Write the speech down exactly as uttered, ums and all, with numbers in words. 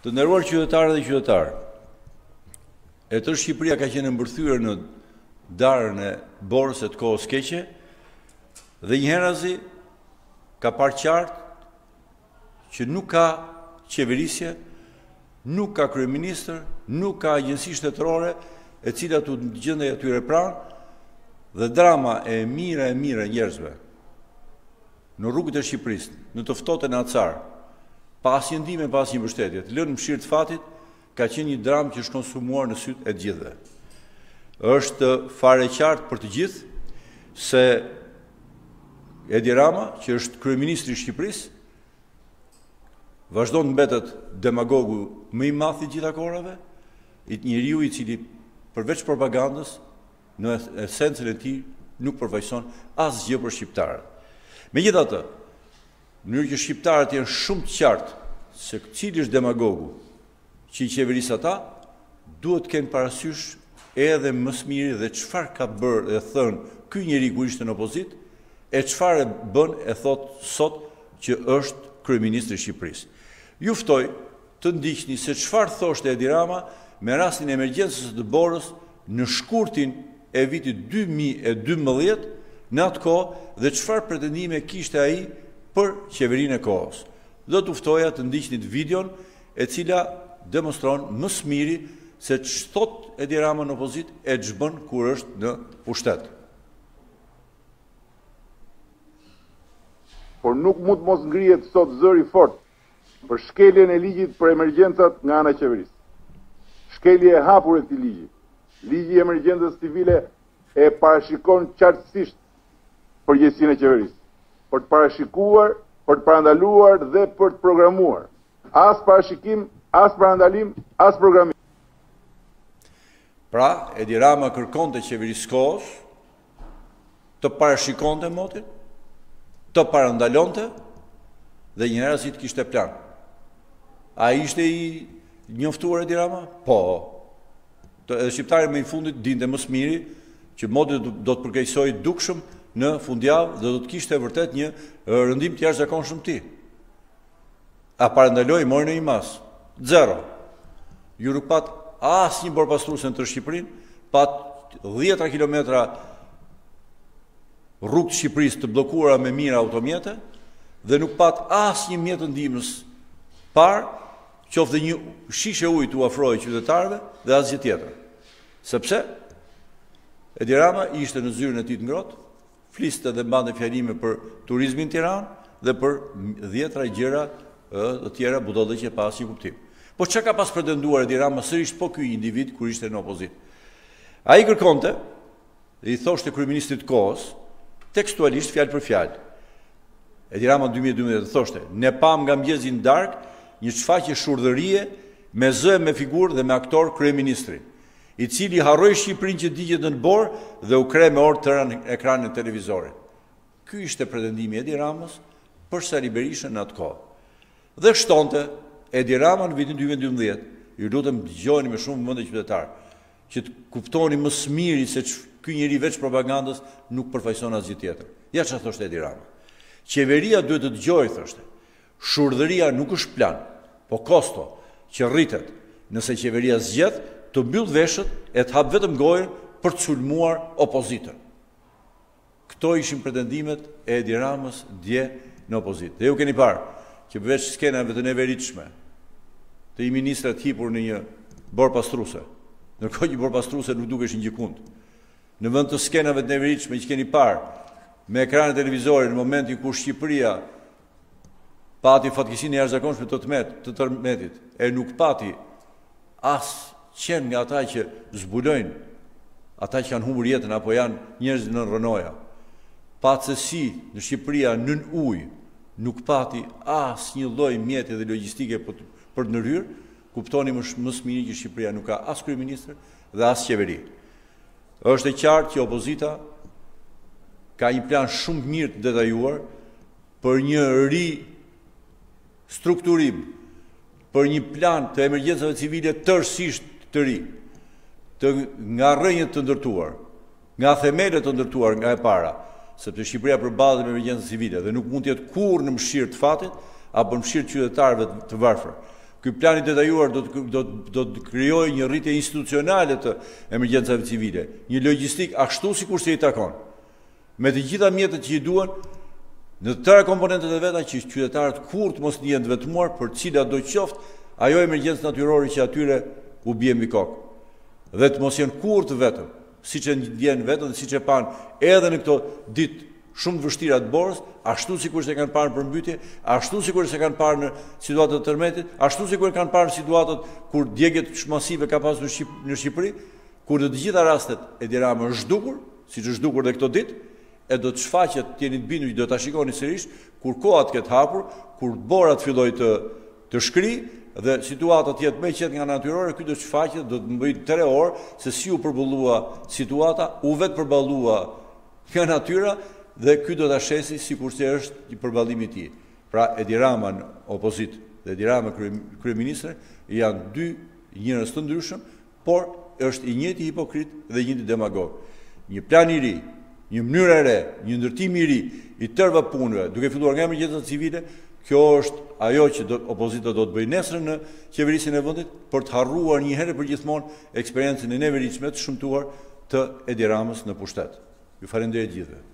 Të nderuar qytetarë dhe qytetarë, e tërë Shqipëria ka qenë mbërthyer në darën e borës së të kohës keqe dhe njëherëzi ka parë qartë që nuk ka qeverisje, nuk ka kryeministër, nuk ka agjenci shtetërore e cilat u gjendej atyre pranë dhe drama e mira e mira njerëzve në rrugët e Shqipërisë, në të ftohtë në Acar, pa asnjë ndihmë, pa asnjë mbështetje, lënë në mëshirë të fatit, ka qenë një dramë që është konsumuar në sytë e të gjithëve. Është fare qartë për të gjithë se Edi Rama, që është kryeministri i Shqipërisë, vazhdon të mbetet demagogu më i madh i gjitha kohërave, i njeriu i cili përveç propagandës, në esencën e tij nuk përfaqëson asgjë për shqiptarët. Megjithatë, në mënyrë që shqiptarët janë shumë të qartë se cili është demagogu që i qeveris ata, duhet të kenë parasysh edhe më së miri dhe çfarë ka bërë dhe thënë ky njeri kur ishte në opozitë, e çfarë bën e thot sot që është kryeministri i Shqipërisë. Ju ftoj të ndiqni se çfarë thoshte Edi Rama me rastin e emergjencës së borës në shkurtin e vitit dy mijë e dymbëdhjetë në atë kohë dhe çfarë pretendime kishte ai për qeverinë e kohës. Do të ftoja të ndiqni videon e cila demonstron më së miri se ç'thot Edi Rama në opozitë e ç'bën kur është në pushtet. Por nuk mund të mos ngrihet sot zëri fort për shkeljen e ligjit për emergjencat nga ana e qeverisë. Shkelje e hapur e këtij ligji. Ligji i emergjencës civile e parashikon qartësisht përgjegjësinë e qeverisë, për të parashikuar, për të parandaluar dhe për të programuar. As parashikim, as parandalim, as programim. Pra, Edi Rama kërkonte qeverisë kohës të parashikonte motin, të parandalonte dhe njëherësi të kishte plan. A ishte i njoftuar Edi Rama? Po. Edhe shqiptari më i fundit dinte më së miri që moti do të përkeqësoj dukshëm në fundjavë dhe do të kishte vërtet një rëndim të jashtëzakonshëm ti. A parandaloi, mori në një mas. Zero. Ju nuk pat asnjë borë pastruese në të Shqipërinë, pat dhjetra kilometra rrugë të Shqipërisë të bllokuara me mira automjete dhe nuk pat asnjë mjet të ndihmës parë, qoftë një shishe ujë të ofrojë qytetarëve dhe asgjë tjetër. Sepse Edi Rama ishte në zyrën e tij të ngrohtë, fliste dhe mbante fjalime për turizmin në Tiranë dhe për dhjetra gjëra të tjera budallëqe pa asnjë kuptim. Po çka ka pas pretenduar Edi Rama sërish po ky individ kur ishte në opozitë? Ai kërkonte dhe i thoshte kryeministrit të kohës, tekstualisht fjalë për fjalë. Edi Rama në dy mijë e dymbëdhjetë thoshte: "Ne pam nga mëngjesi në darkë një shfaqje shurdhërie me zë, me figurë dhe me aktor kryeministrin, i cili harroi Shqipërinë që digjet në borë dhe u kre me orë tëra në ekranin e televizorit." Ky ishte pretendimi Edi Ramës për Sali Berishën në atë kohë. Dhe shtonte Edi Rama në vitin dy mijë e dymbëdhjetë, ju lutem dëgjoni me shumë vëmendje qytetar, që të kuptoni më së miri se ky njeri veç propagandës nuk përfaqëson asgjë tjetër. Ja çfarë thoshte Edi Rama. Qeveria duhet të dëgjojë, thoshte. Shurdhëria nuk është plan, po kosto që rritet nëse qeveria zgjedh të mbyll veshët e të hap vetëm gojën për të sulmuar opozitën. Këto ishin pretendimet e Edi Ramës dje në opozitë. Dhe ju keni parë që përveç skenave të neveritshme të i ministrat hipur në një borë pastruese, ndërkohë që borë pastruese nuk dukeshin gjikund. Në vend të skenave të neveritshme që keni parë me ekranin televizorit në momentin kur Shqipëria pati fatkeqësinë e jashtëzakonshme të tmet, të tërmetit, e nuk pati as qenë nga ata që zbulojnë, ata që kanë humbur jetën apo janë njerëz në rënoja. Patë se si në Shqipëria nën ujë nuk pati asnjë lloj mjeti dhe logjistike për për të ndërhyrë, kuptoni më së miri që Shqipëria nuk ka as kryeministër dhe as qeveri. Është e qartë që opozita ka një plan shumë mirë të detajuar për një ri strukturim, për një plan të emergjencave civile tërësisht të ri, të nga rrënjët të ndërtuar, nga themelet të ndërtuar nga e para, sepse Shqipëria përballet me emergjencë civile dhe nuk mund të jetë kurrë në mëshirë të fatit apo në mëshirë të qytetarëve të varfër. Ky plan i detajuar do të do do të krijojë një rritje institucionale të emergjencave civile, një logjistik ashtu sikur se i takon, me të gjitha mjetet që i duan, në të tëra komponentet e veta që qytetarët kurrë mos ndihen të vetmuar për cilat do qoftë ajo emergjencë natyrore që atyre u bie mbi kokë. Dhe të mos jenë kurrë të vetëm, siç e ndjen vetëm dhe siç e pan edhe në këto ditë shumë të vështira të borës, ashtu sikur se kanë parë në përmbytje, ashtu sikur se kanë parë në situatat të tërmetit, ashtu sikur kanë parë në situatat kur djegjet masive ka pasur në, Shqip në Shqipëri, kur në të gjitha rastet Edi Rama është zhdukur, siç është zhdukur dhe këto ditë, e do të shfaqet, të jeni të bindur që do ta shikoni sërish, kur koha të ketë hapur, kur bora të fillojë të të shkri dhe situata të jetë më e qetë nga natyrore, ky do të shfaqet, do të bëjë tre orë se si u përballua situata, u vetë përballua nga natyra. Dhe ky do ta shesi sikurse është i përballimi i tij. Pra Edi Rama në opozit dhe Edi Rama kryeministër janë dy njerëz të ndryshëm, por është i njëjti hipokrit dhe i njëjti demagog. Një plan i ri, një mënyrë e re, një ndërtim i ri i tërë punëve, duke filluar nga emergjenca civile, kjo është ajo që do, opozita do të bëjë nesër në qeverisjen e vendit për të harruar një herë për gjithmonë eksperiencën e neveritshme të shëmtuar të Edi Ramës në pushtet. Ju falenderoj gjithëve.